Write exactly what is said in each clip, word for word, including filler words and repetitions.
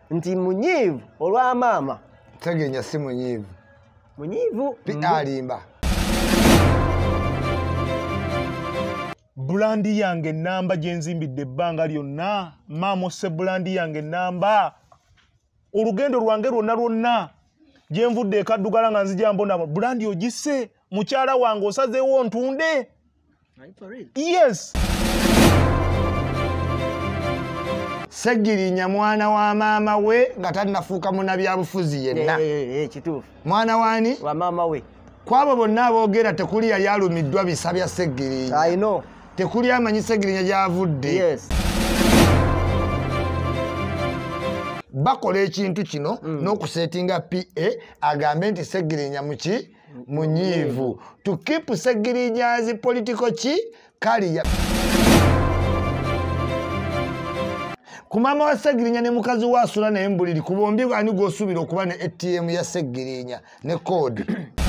nti munyivu olwa maama. Segirinya si munyivu. Munyivu. Pi alimba. Bulandi yange namba jenzimbidde ebbanga lyonna. Maama osse bulandi yange namba. Olugendo lwange lwonna lwonna. Jenvudde ekaddugala nga nzija mbona bulandi ogisse. Mukyala wange osazeewo ntunde. Yes. Segirinya mwana wa maama we nga tannafuuka munnabyabufuzi yenna. Eh eh kituufu. Mwana wani? Wa maama we. Kwabo bonna aboogera tekuli yali alumiddwa bisa bya Segirinya. I know. Tekuli amanyi Segirinya gy'avudde. Yes. Bakola ekintu kino mm. n'okusetinga P A agambe nti Segirinya muki munyivu. To keep Segirinya as political ki kaliya. Kumama wa Segirinya ne mukazi wa asula naye mbuliri ku bombi ani gw'osuubira okuba ne A T M ya Segirinya ne code.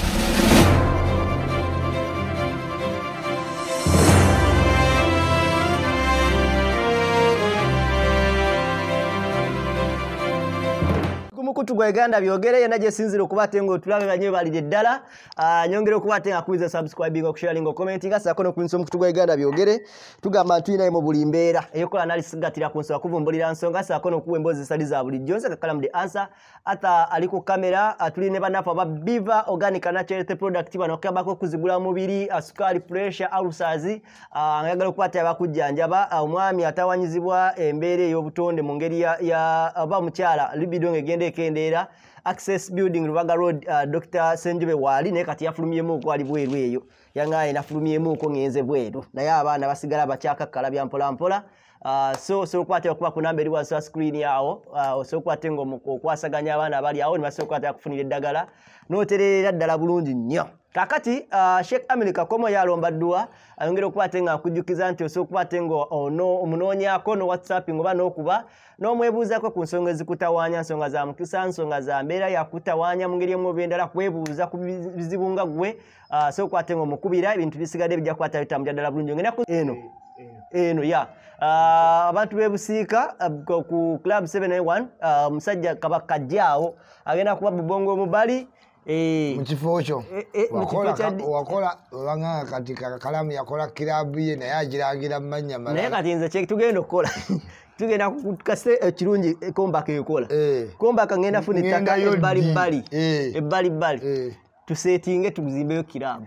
Mukutu gwa Uganda byogere yena je sinzira okubate ngo tulabe banye balije ddala nyongere okubate nga kuiza subscribing okusharing commenting asako no kwinso mukutu gwa Uganda byogere tugamba ntwina mu buli mbeera eyokola analisigatira ku nsonga kuvumbulira nsonga asako no kuwembozi sali za buli jonse kakalamu de answer ata ali ku kamera atuline banafa ba Biva organic natural product bano kabako kuzigula mubiri asukali pressure ulcers ngagala okubate abakujjanjaba omwami atawanyizibwa embeere y'obutonde mu ngeri ya aba mukyala libido ngegende kendera access building Rubaga road uh, Doctor Senjube wali ne kati yafulumyemu ko ali bweru eyo yangaye nafulumyemu ko ngenze bweru naye abaana basigala bakyaka kala bya mpola mpola uh, so so kwate okuba ku number wa screen yawo uh, so kwate ngo mukwasaganya abaana bali awo nibaso kwate akufunira eddagala noterera ddala bulungi nnyo kakati uh, Sheikh America komo yalomba dua ayongera okukwate nga kujukiza nti so kwate ngo ono omunonya ko no WhatsApp ngoba nokuba no mwebuuza ko ku nsonga ezikutawanya nsonga za mukisa nsonga za mbeera ya kutawanya mu ngeri emu bendala kwebuuza ku bizibunga gwe uh, so kwate ngo mukubira ebintu bisigadde bijja kwata bitamja ddala bulungi ngena ku eno eno ya uh, abantu bebusiika uh, ku club seven nine one uh, musajja kabaka jao agenda kuba bubongo mubali eh mukifo kyo wakola wakola wanga katika kakalamu yakola kilabu ye naye agiragira manya mara naye kati nze check tugenda okukola tugenda kukase ekirungi kombaka ekola kombaka ngenda funi taka ebali bali ebali bali tusetinge tuzimbeyo kilabu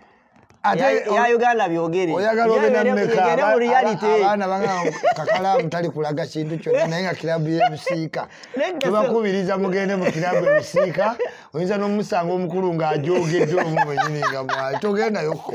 ya Uganda byogere oyagala obena mmeka mu reality abana banga kakalamu tali kulaga kintu kyonna naye nga kilabu y'ebisiika tubakubiriza mugende mu kilabu y'ebisiika oyinza n'omusanga omukulu ng'ajogedde omu mwenyini nga mwali togendayo ko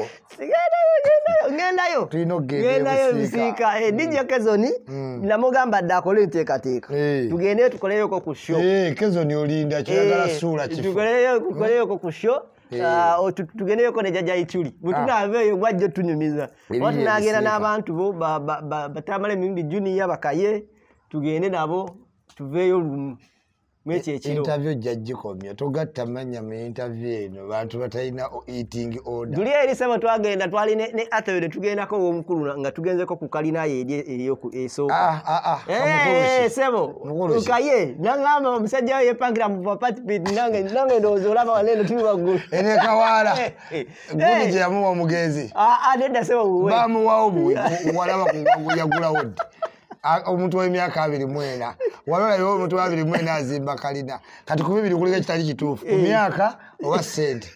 gendayo tulina okugenda ebisiika D J Kezoni namugamba dda akole enteekateeka tugende tukoleyoko ku show Kezoni olinda kyagala suula kifo tukoleyoko ku show Uh, tugendeyo ko ne jaja ituli butunaveyo gwajjo tunyumiza watu nagenda n'abantu bo batamala emindi junior bakaye tugende nabo tuveyo lumu mechi ekiro interview jajjikomye togatta manya mu interview eno bantu batalina eating order duli eri sema twagenda twali ne, ne atawede tugenda ko omukulu nga tugenze ko ku kalina ye eyoku eso ah ah ah eh sebo ukaye nangama omusajja ye pangira mu party pit nange nange ndozo laba waleno tubagulu ene kawala gulije yamuwa mugezi ah ah deda sebo uwe bamu wawo walaba kugula wodi omuntu w'emyaka abiri mwena walola yo omuntu abiri mwena azimba kalina kati ku bibiri kuliko kitali kituufu ku myaka oba sente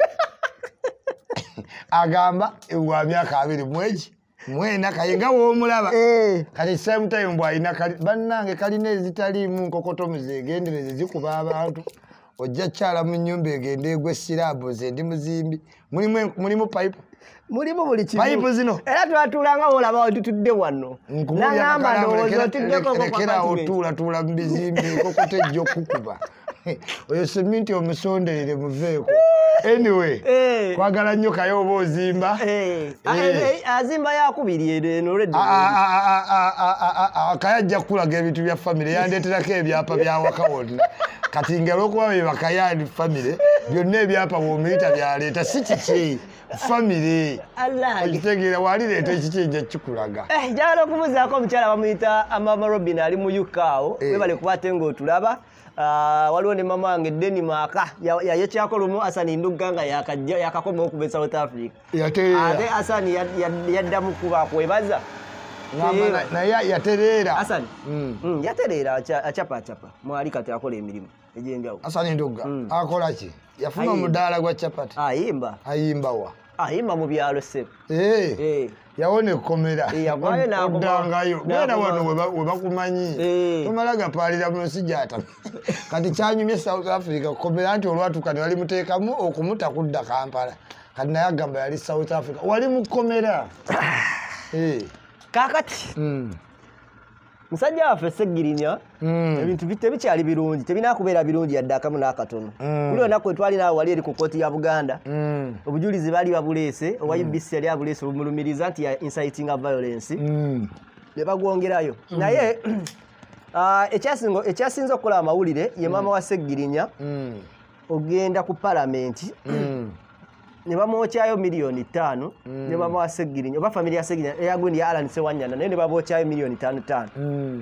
agamba ewa myaka abiri mweji mwena kayenga w'omulaba kati same time bw'alina bannange kalina ezitaliimu nkokoto muzegendereze zikuba abantu ojja kyala mu nnyumba egende egwe sirabu ze ndi muzimbi mulimu mulimu pipe mulimu buli kimu pipe zino era twatulanga olaba tutudde wano nangamba ndowooza otuddeko ko kera otula tula mbizimbi nkokoto ejjo kukuba oyo seminti omusonderere muveeko anyway kwagala nnyo kayo oba ozimba azimba yakubiri eno redde kayajja kulaga ebintu bya famire yandeeterako ebyapa bya waka wonna kati ngalo okuba be bakayandi famire byonna ebyapa w'omuyita byaleeta si kiki famire okitegeera walireeta ekikijja kikulaga njagala okubuuzaako omukyala bamuyita amama Robin ali mu U K awo webale kubate ng'otulaba waliwo ne mama wange Denmark yayekyakola omu Asani Ndugga nga yakakoma okuva e South Africa ate Asani yaddamu kuba kwebaza naye yatereera Asani yatereera acapa acapa mwali kati akola emirimu egy'enjawulo. Asani Ndugga akola ki? Yafuna omudaala gwa chapati ayimba ayimba wa ayimba mu byalo ssebo yawona ekkomera oddangayo genda wano we bakumanyi tomala gapaalira mu nsi gyata kati kyanyumye South Africa kkomera nti olwatuka ne balimuteekamu okumuta kudda Kampala kati naye agamba yali South Africa wali mu kkomera kaakati musajja waffe Segirinya ebintu tebikyali birungi tebina kubeera birungi yadde akamu n'akatono buli olunaku we twali naawe wali eri ku kkooti ya Buganda obujulizi baali babuleese owa U B C yali abuleese obumulumiriza nti ya inciting violence ne bagwongerayo naye ekyasinza okukola amawulire ye maama wa Segirinya ogenda ku palamenti ne bamwokyayo miliyoni ttaano ne maama wa Segirinya oba famire ya Segirinya eyagundi ya Alan Sewanyana naye ne babwokyayo miliyoni ttaano ttaano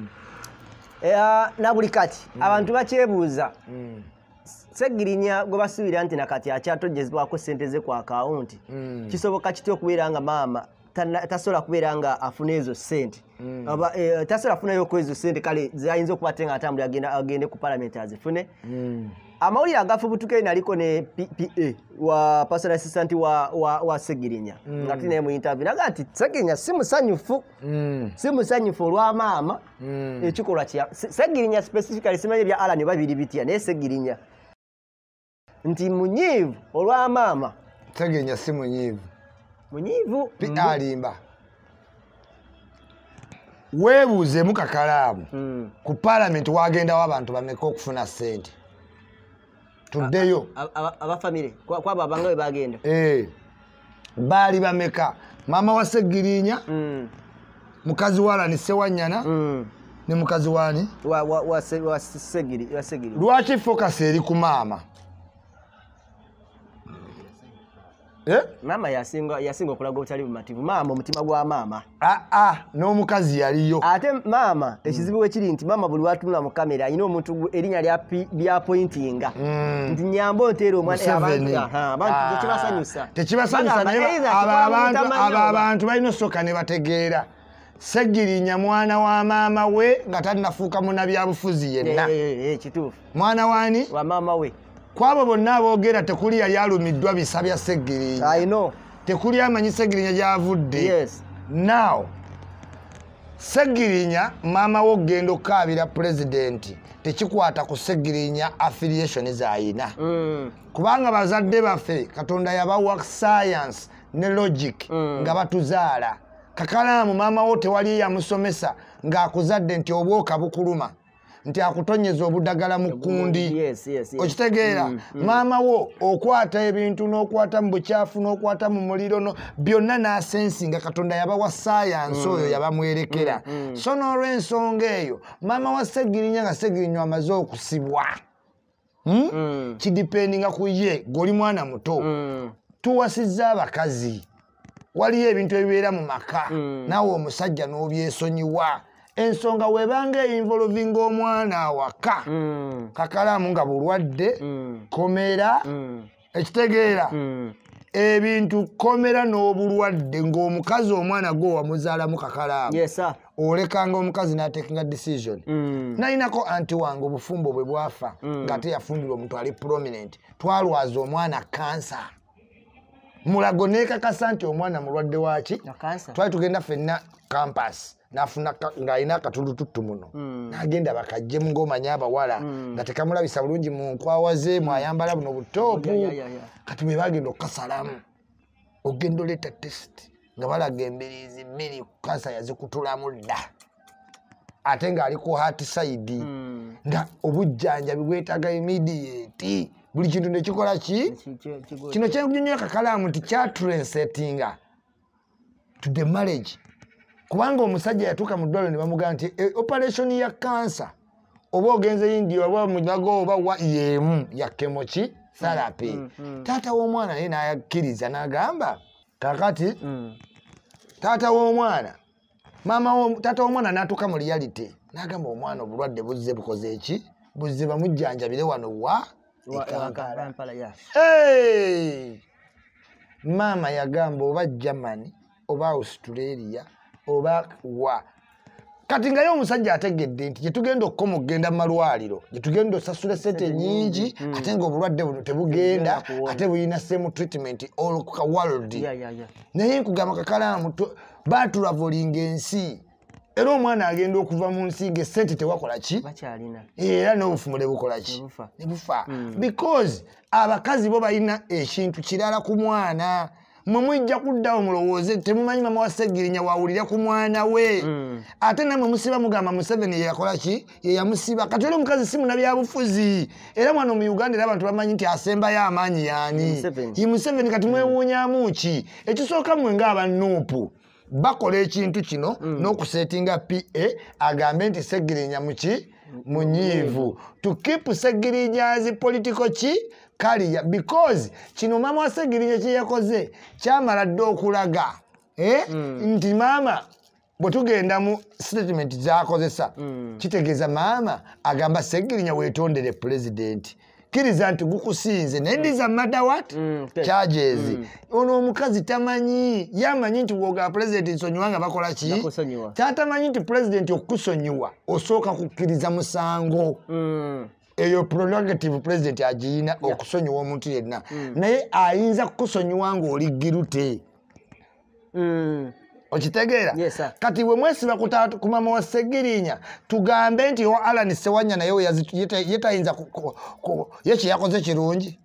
na buli kati abantu bakyebuuza Segirinya gwe basuubira nti nakati akyatojjezebwako ssente ze ku akawunti kisoboka kitya okubeera nga maama tasobola kubeera nga afuna ezo ssente tasobola kufunayo ku ezo ssente kale zayinza okuba ate nga atambula agende ku palamenti azifune amawulire agafubutuke naliko ne P P A wa personal assistant wa wa, wa Segirinya mm. ngati ne mu interview nagati Segirinya si musanyufu mm. si musanyufu olwa maama mm. ekikolwa kya Segirinya specifically simanyi bya Alan babiri bitya ne Segirinya nti munyivu olwa maama Segirinya si munyivu munyivu mm. alimba webuuze mu kakalaamu mm. ku parliament wagendawo abantu bameka okufuna ssente tuddeyo abafamire kwabo abanga we bagenda eh bali bameka mama wa Segirinya mm. mukazi wala ni Sewanyana mm. ne mukazi wani wa wa wa Segiri wa Segiri lwaki focus eri ku mama eh mama yasinga yasinga okulaga otali bumativu mama omutima gwa mama ah ah no mukazi yaliyo ate mama ekizibu ekiri nti mama buli watunula mu kamera ayina omuntu erinya lya bya pointinga nti nyambo ntero omwana abantu aha abantu tekibasanyusa tekibasanyusa naye abantu aba abantu balina soka ne bategeera Segirinya mwana wa mama we nga tannafuuka munabyabufuzi yenna eh eh kituufu mwana wani wa mama we kwabo bonna aboogera tekuli yali alumiddwa bisa bya Segirinya I know tekuli amanyi Segirinya gyavudde yes now Segirinya mama wo gendo kabira president tekikwata ku Segirinya affiliation zaayina mm. kubanga bazadde baffe Katonda yabawa science ne logic mm. nga batuzaala Kakalaamu mama wo tewali yamusomesa ng'akuzadde nti obwoka bukuluma nti akutonyeza obudagala mu kundi yes yes yes okitegeera mm, mm. mama wo okwata ebintu n'okwata mu bukyafu n'okwata mu muliro no byonna n'asensinga Katonda yabawa science oyo mm. yabamwerekera mm, mm. so n'olw'ensonga eyo mama wa Segirinya nga Segirinya amaze okusibwa hmm? mm. kidipendinga ku ye goli mwana muto mm. tuwasizza abakazi waliyo ebintu ebibeera mu maka mm. nawe omusajja n'obyesonyiwa ensonga webanga involving omwana awaka mm. Kakalaamu nga bulwadde mm. komera mm. ekitegeera mm. ebintu komera n'obulwadde ng'omukazi omwana gwo wamuzaalamu Kakalaamu yes sir olekanga omukazi n'atekinga decision mm. nalinako anti wange obufumbo bwe bwafa mm. ng'ate yafumbirwa omuntu ali prominent twalwaza omwana kansa mulago neekakasa nti omwana mulwadde waki twali tugenda ffenna campus nafuna ng'alina akatulututtu muno mm. n'agenda bakajje mu ng'omanya abawala mm. nga tekamulabisa bulungi mu nkwawa ze mwayambala buno butoopu yeah, yeah, yeah, yeah. kati bwe bagenda okukasalamu ogenda oleeta test nga balaga embiriizi bbiri kansa yazikutulamu dda ate ng'ali ku heart side mm. nga obujjanjabi bwetaaga immediate buli kintu nekikola ki kino kyennyonnyola Kakalaamu nti kyatranslatinga to the marriage kubanga omusajja yatuuka mu ddwaliro ne bamugamba nti e, operation ya kansa oba ogenze India oba munago oba wa yemu ya kemoki therapy mm, mm. Taata w'omwana naye n'ayakkiriza n'agamba kakati mm. Taata w'omwana mama wo taata w'omwana n'atuuka mu reality n'agamba omwana obulwadde buzze bukoze eki buzze bamujjanjabire wano wa Kampala ya hey mama yagamba oba Germany oba Australia oba wa kati nga yo omusajja ategedde nti gyetugenda okukoma okugenda mu malwaliro gyetugenda osasula sente nyingi mm. ate nga obulwadde buno tebugenda ate buyina same treatment all ka world yeah, yeah, yeah. Naye nkugamba Kakalaamu baatulavolinga ensi era omwana agenda okuva mu nsi nga sente tewakola ki era n'obufumule bukola ki ne bufa mm. because abakazi bo balina ekintu kirala ku mwana mwe mujja kuddawo mulowooze temumanyi mama wa Segirinya wawulira ku mwana we mm. ate namwe musiba mugamba Museveni ye yakola ki ye yamusiba kati oli omukazi si munabyabufuzi era mwana mu Uganda era abantu bamanyi nti asembayo amaanyi yaani ye Museveni kati mwewuunyaamu ki ekisooka mwe ng'abannuupu bakola ekintu kino mm. n'okusetinga P A agambe nti Segirinya muki munyiivu to keep Segirinya's political ki career because kino mama wa Segirinya kye yakoze kyamala dde okulaga eh mm. nti mama bwe tugenda mu statement z'akozesa mm. kitegeeza mama agamba Segirinya weetondere president kiriza nti gukusinze naye ndiza matter what mm, charges mm. ono omukazi tamanyi yamanyi nti woga president nsonyiwanga bakola ki tatamanyi nti president okukusonyiwa osooka kukkiriza musango mm. eyo prerogative president agiyina yeah. okusonyiwa omuntu yenna mm. naye ayinza kukusonyiwa ng'oligirute mm. okitegeera yes, kati bwe mwesiba ku mama wa Segirinya tugambe nti o Alan Sewanya naye yetayinza ye kye yakoze kirungi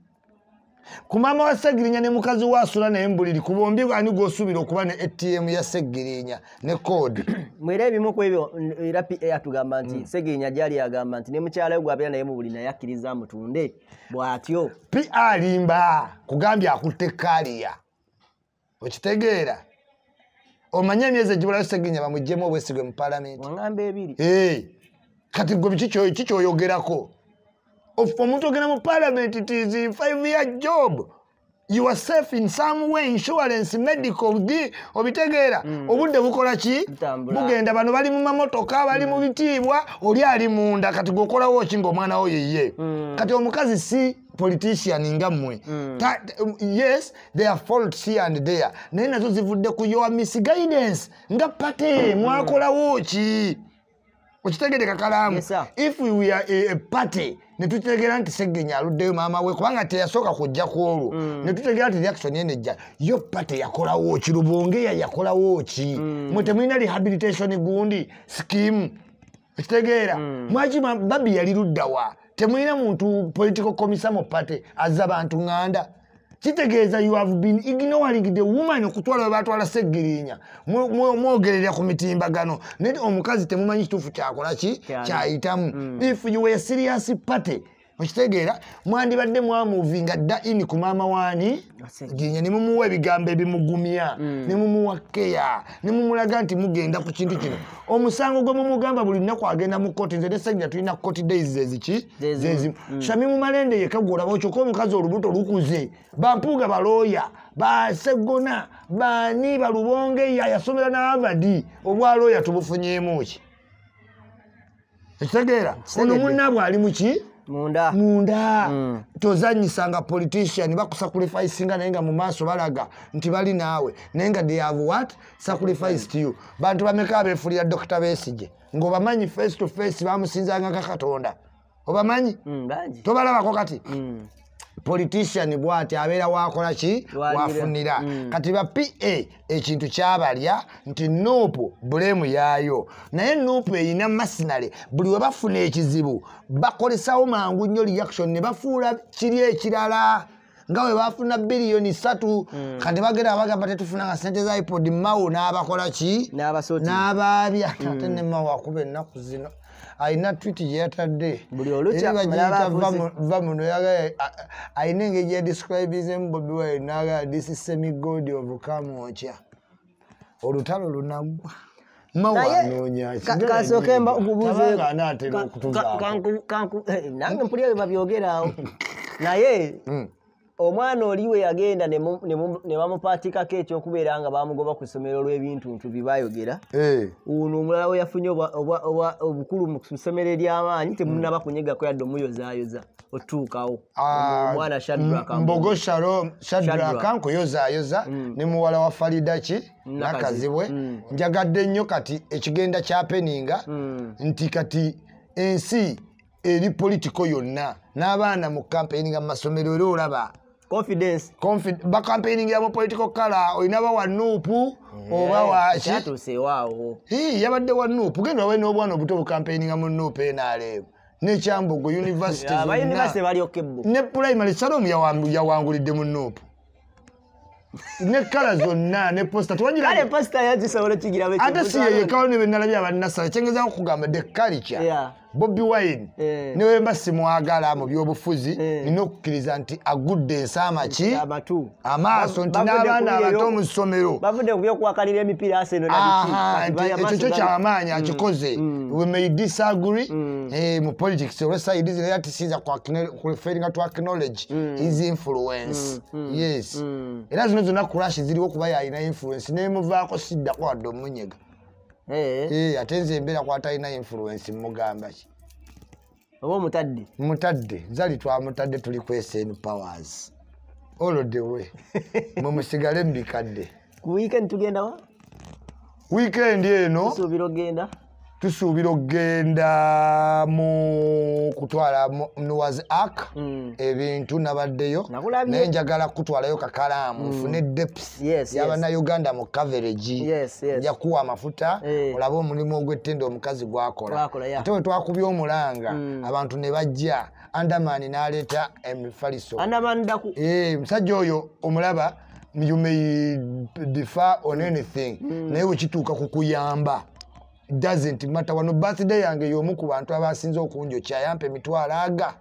ku mama wa Segirinya ne mukazi wa asula naye mbuliri ku bombi ani g'osuubira okuba ne A T M ya Segirinya ne code mwera ebimu ku ebyo era P A atugamba nti mm. Segirinya gyali yagamba nti ne mukyala we gw'abeera naye mu buli naye akkiriza mutunde bw'atyo P A alimba kugambye akutte kaliya okitegeera omanya emyezi egibulayo Segirinya bamuggyemu obwesigwe mu parliament wangamba ebiri eh kati gwe kiki kikyoyogerako omuntu ogenda mu parliament it is a five year job you are safe in some way insurance medical di obitegeera mm. obudde bukola ki bugenda bano bali mu mamotoka bali mu bitiibwa oli ali munda kati gokolawo ki ng'omwana wo yeye mm. kati omukazi si politician ngamwe mm. um, yes there are faults here and there naye nazo zivudde ku your misguidance nga pate mwakolawo ki okitegeere Kakalaamu yes, if we are a, a party ne tutegeera nti Segirinya aluddeyo maama we kubanga teyasooka kujja ku olwo mm. ne tutegeera nti reaction yenejja yo party yakolawo ki Lubongeya yakolawo ki mm. mwe temulina rehabilitation gundi scheme okitegeera mm. mwaki babi yali luddawa temulina muntu political commissar mu party azza bantu nganda kitegeeza you have been ignoring the woman okutwala batwala Segirinya mwogerera ku mitimbagano naye omukazi temumanyi kituufu kyakola ki kyayitamu mm. if you were serious party okitegeera mwandibadde mwamuvinga dda ini ku maama waani Segirinya ne mumuwa ebigambo ebimugumya mm. ne mumuwa keya ne mumulaga nti mugenda ku kintu kino omusango gwe mumugamba buli nnaku agenda mu kkooti nze ne Segirinya tulina kkooti days zeziki zezimu mm. Shami mu malende yekka gwolaba okyo omukazi olubuto lukuze bampuuga balooya basegona baani balubongeya yasomera na Harvard obwalooya tubufunyeemu ki ekitegeera ono munnaabwe ali mu ki munda munda mm. tozanyisanga politician bakusacrificinga naye nga mu maaso balaga nti bali naawe naye nga they have what sacrificed to you bantu bameka abeefulira Doctor Besigye ng'obamanyi face to face bamusinzanga nga Katonda obamanyi mm, tobalabako kati mm. politician bwati abeera wakola ki wafunira mm. kati ba P A ekintu kyabalya nti nopo bulemu yaayo naye nopo eyina masinale buli we bafuna ekizibu bakolesawo mangu nnyo reaction ne bafuula kiri ekirala nga we bafuna biliyoni ssatu mm. kati bagenda bagamba tetufunanga sente za iPod mawo n'abakola ki n'abaabya mm. ate ne mawo akuba ennaku zino ayina tweet gye yatadde buli olukya va muno yaga ayina engeri yadescribingemu Bobi Wine naga this is semi-god of Kamwokya olutalo lunagwa mawanoonya kasokemba okubuuza anaatera okutuzaawo nange mpulira bwe babyogera awo naye omwana oliwe yagenda ne bamupaatikako ekyokubeera nga bamugoba ku ssomero olw'ebintuntu bye baayogera ono omulala we yafunye obukulu mu ssomero ery'amaanyi temunaba kunyegako yadde omuyozaayoza otuukawo omwana Mbogo Shadraka nkuyozaayoza ne muwala wa Faridaki nakazibwe njagadde nnyo kati ekigenda kyapeninga nti kati ensi eri politiko yonna n'abaana mu campaigning mu masomero era olaba confidence confidence ba campaigning ya mu political color olina ba wa nuupu oba wa kyatuse waawo hii yabadde wa nuupu genda we n'obwana obuto bu campaigning mu nuupu enaleebu ne Kyambogo University aba university bali okebbo ne primary salom ya wangulidde mu nuupu ne kala zonna ne poster twagira kale poster yazisobola kigira be ate si ye kawo ne benalabya abannasala kyengeza okugamba the culture yeah. Bobby Wine eh. niwe mbasi mwagala mu byobufuzi eh. nino kukkiriza nti agudde ensama ki amatu amaaso nti n'abaana abato mu ssomero bavudde ku byokwakalira emipiira Arsenal na biki ekyo kyo kyamaanyi akikoze we may disagree mm. eh, mu politics or side is that sees a failing to acknowledge mm. his influence mm. Mm. yes mm. era zino zonna crash ziriwo kuba yalina influence nemuvaako sidda kwadde omunyega Eh eh atenze mbera kwata influence mugamba ki obo mutadde mutadde zali twa mutadde tuli kwesen powers all the way mu musigale mbikadde ku weekend tugenda wa weekend eno tusubira ogenda tusubira ogenda mu kutwala Noah's Ark mm. ebintu nabaddeyo naye njagala kutwalayo kakalaamu nfune mm. depth yes, yabana yes. Uganda mu coverage yes, yes. yakuwa amafuta hey. olaba omulimu ogw'ettendo omukazi gwakola yeah. ate we twakubya omulanga mm. abantu ne bajja Andamani n'aleeta emifaliso Andamani daku eh musajja oyo omulaba you may differ on anything mm. naye wekituuka kukuyamba doesn't matter wano birthday yange yomu ku bantu abasinze okunjo kyayampe mitwalo aga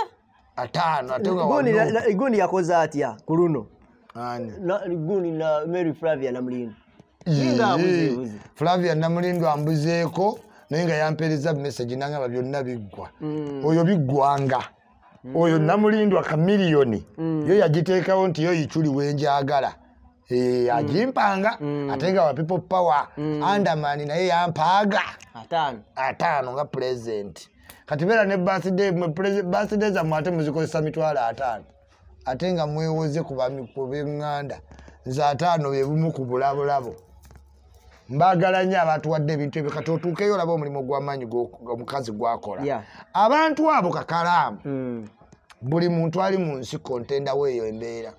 atano atenga guni guni yakoza atya kuluno ani guni na Mary Flavia na Mlindo inga abuzibuzi Flavia na Mlindo ambuzeeko nenga yampereza message nanga byonna biggwa mm. oyo biggwanga mm. oyo na Mlindo aka milioni mm. yo yagiteekawo nti yo yichuli wenjagala eh ajimpanga mm. atenga wa people power mm. Andamani naye yampaga atano atano nga present kati bera ne birthday mu birthday za mwate muzikozesa mitwala atano atenga mwewoze kuba mikubenganda za atano bebumu kubulabulabo mbagalanya abantu wadde bintu ebikatotukeyo labo mulimo gwamanyi go mukazi gwakola yeah. abantu abo kakalaamu mm. buli muntu ali mu nsi contender weyo embeera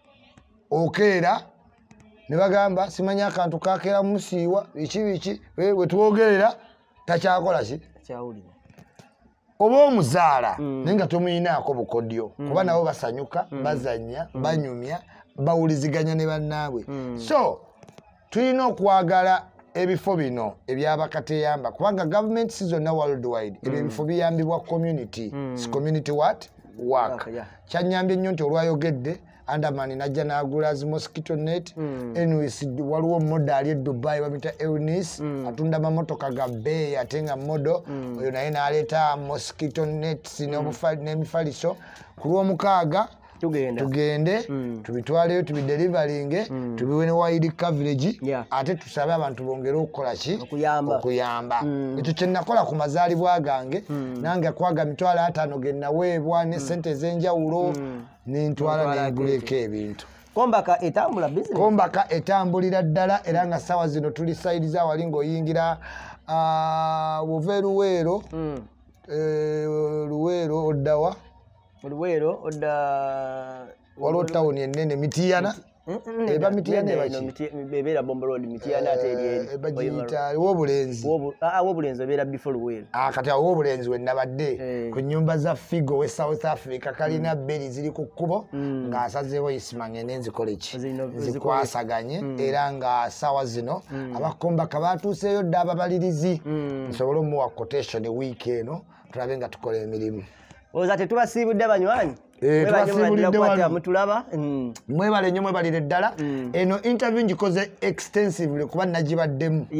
okera ne bagamba simanya akantu kakera musiiwa biki biki we tuogerera takyakola ki kyawulira oba omuzaala mm. nenga tomuyinaako bukodyo mm. kuba nabo basanyuka mm. bazanya mm. banyumya bawuliziganya ne bannaabwe mm. so tulina okwagala ebifo bino ebyabakateyamba kubanga government zonna worldwide ebyo ebifo biyambibwa community mm. si community what work okay, yeah. kyanyambye nnyo nti olwayogedde Andamani najja n'agula zi mosquito net mm. Eunice waliwo moda ali e Dubai bamita Eunice mm. atunda mamotoka ga bei atenga modo mm. oyo naye n'aleeta mosquito net mm. n'emifaliso ku lw'omukaaga tugenda tugende mm. tubitwaleyo tubidelivaringe mm. tubiwe ne wide coverage yeah. ate tusabe abantu bongere okukola ki okuyamba okuyamba mm. ekyo kye nakola ku mazaalibwa gange mm. nange akwaga mitwalo ataano ge naweebwa ne sente ez'enjawulo mm. nintwala neguleko ebintu kombaka etambula business kombaka etambulira ddala era nga sawa zino tuli side za wali ng'oyingira uh, wove luweero mm. e, luweero oddawa Luwero oda walo town yenene mitiyana eba mitiyana ebachi bebera bombo road mitiyana ateri eba jita wobulenzi wobu ah wobulenzi bebera before Luwero ah kati wobulenzi we nabadde ku nyumba za Figo we South Africa kalina beri ziri ku kubo nga asazewo Isma ngenenzi college zikwasaganye era nga sawa zino abakomba kabatuseyo daba balirizi nsobolo mu wa quotation week eno tulabe nga tukola emirimu oza tetubasibudde abanywanyi eh tubasibudde wano mutulaba mwebale nnyo mwebalire ddala eno interview ngikoze extensively kuba nagibaddemu yeah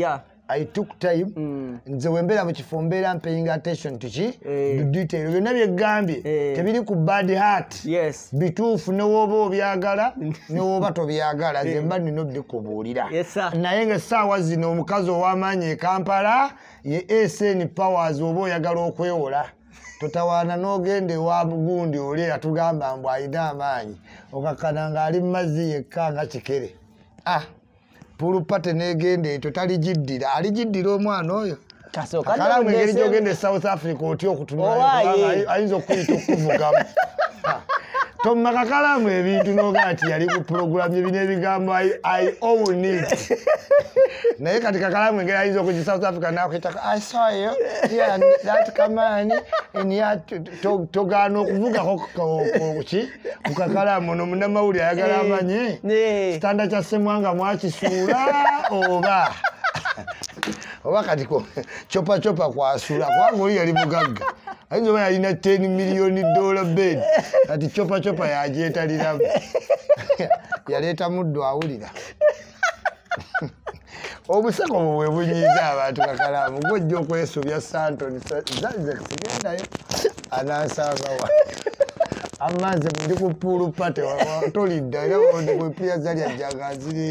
I took time mm. nze wembera mu kifo mbeera paying attention to ki eh. the detail byonna byegambye eh. tebiri ku bad heart yes. bituufu ne wooba obyagala ne wooba tobyagala ze mba nina obikubuulira yes, naye ng'essaawa zino omukazi ow'amaanyi e Kampala ye S N Powers oba oyagala okwewola totawaana n'ogende wa bugundi oli atugamba mbu alina amaanyi okakkana ng'ali mu mazzi yekka nga kikere ah pulupate n'egende eto taligiddira aligiddira omwana oyo Kakalamu engeri gy'ogenda e South Africa otya okutunula ayinza okuyita okuvugamu tomma Kakalamu ebintu n'ogaa nti yali ku program ebina ebigambo I own it naye kati Kakalamu engeri ayinza okujja South Africa n'akwita I saw you yeah that kamani and ya togaana okuvugako ki ku Kakalamu ono munnamawulire ayagala amanye kitanda kya Ssemwanga mwakisuula oba oba kati ko chopa chopa kwasula kwangu oli yali mugagga ayinza oba yalina ten million dollar bed kati chopa chopa yajeetaliramu yaleeta muddo awulira obuseko bwe bunyiiza abantu Kakalamu gojja okwesubya Santoni zanze sigendayo anansangawa amaze ndi ku pool party tolidda era ndi ku pia zali ajagaziri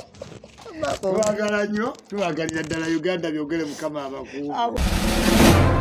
twagala nnyo twagalira ddala Uganda byogere mukama abakulu